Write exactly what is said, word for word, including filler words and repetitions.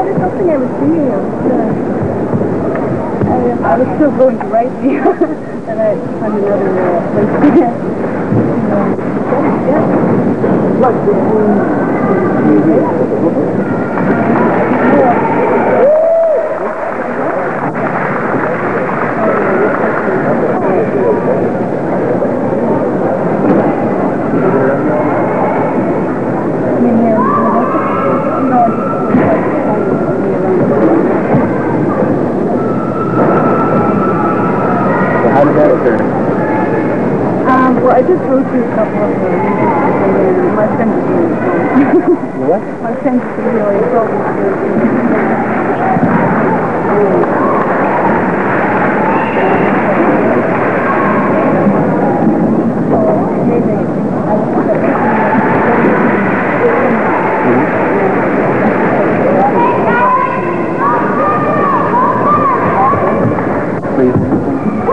there's something I was seeing. I was, uh, I, I was still going to write here, and I found another uh, place. um, yeah. Like How did that occur? Um, well, I just wrote you a couple of them, and my friend is really involved. What? My friend is really involved. Please.